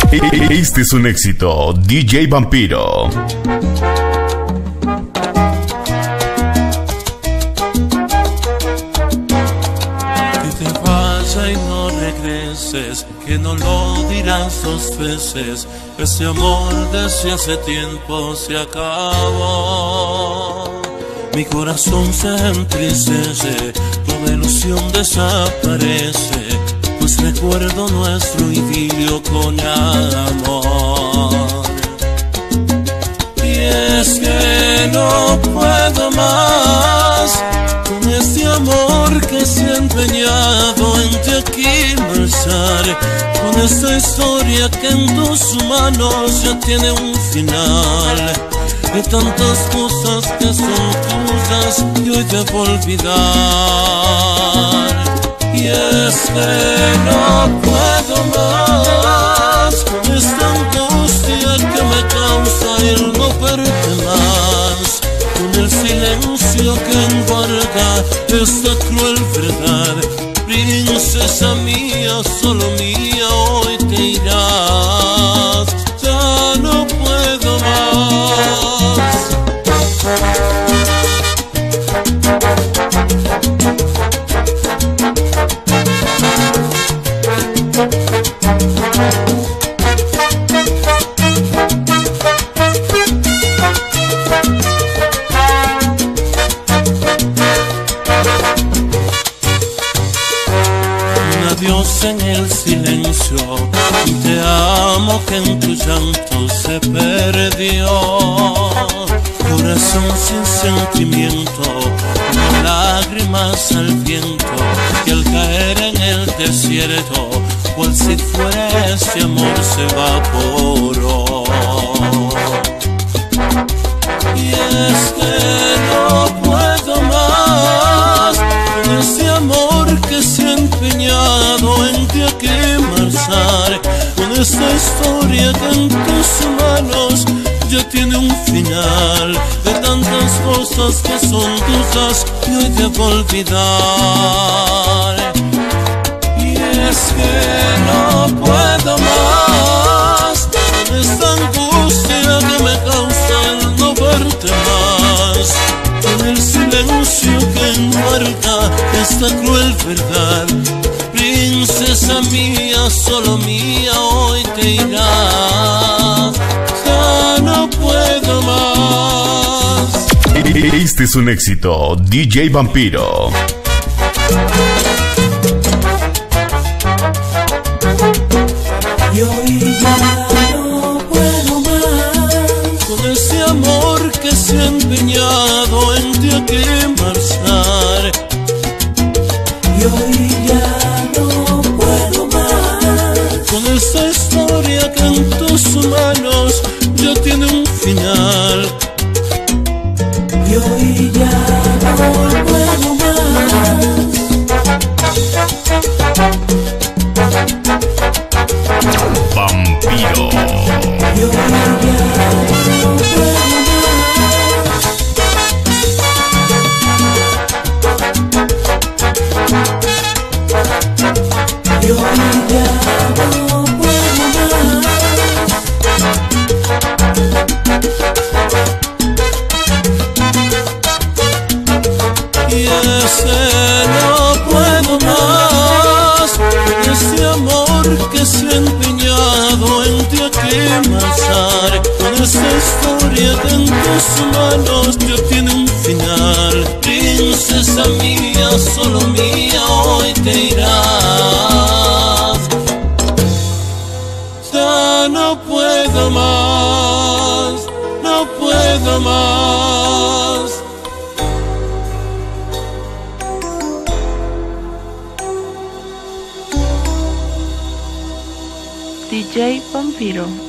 Este es un éxito, DJ Vampiro. Que te vaya y no regreses, que no lo dirás dos veces. Ese amor desde hace tiempo se acabó. Mi corazón se entristece, toda ilusión desaparece, pues recuerdo nuestro idilio con amor. Y es que no puedo más con este amor que se ha empeñado en te alzar, con esta historia que en tus manos ya tiene un final, de tantas cosas que son tuyas y hoy debo olvidar. Y es que no puedo más con esta angustia que me causa el no verte más, con el silencio que embarga esta cruel verdad. Princesa mía, solo mía, hoy te irás, ya no puedo más. Adiós en el silencio, te amo que en tu llanto se perdió. Corazón sin sentimiento, como lágrimas al viento, que al caer en el desierto, cual si fuera este amor se evaporó. Y es que no puedo más con este amor que se ha empeñado en ti a que marchar, con esta historia que en tus manos ya tiene un final, de tantas cosas que son tuyas y hoy debo olvidar. Y es que no puedo más con esta angustia que me causa el no verte más, con el silencio que enmarca esta cruel verdad. Princesa mía, solo mía, hoy te irás, ya no puedo más. Este es un éxito, DJ Vampiro. Y hoy ya no puedo más con ese amor que se ha empeñado en ti a que marchar. Y hoy ya no puedo más con esta historia que en tus manos ya tiene un final. Y hoy ya no puedo más. Vampiro. Y hoy ya no puedo más. Y hoy ya no puedo más. Y ese no puedo más con este amor que se ha empeñado en ti a que marchar, con esta historia que en tus manos ya tiene un final. Princesa mía, solo mía, hoy te irás, ya no puedo más, no puedo más. DJ Vampiro.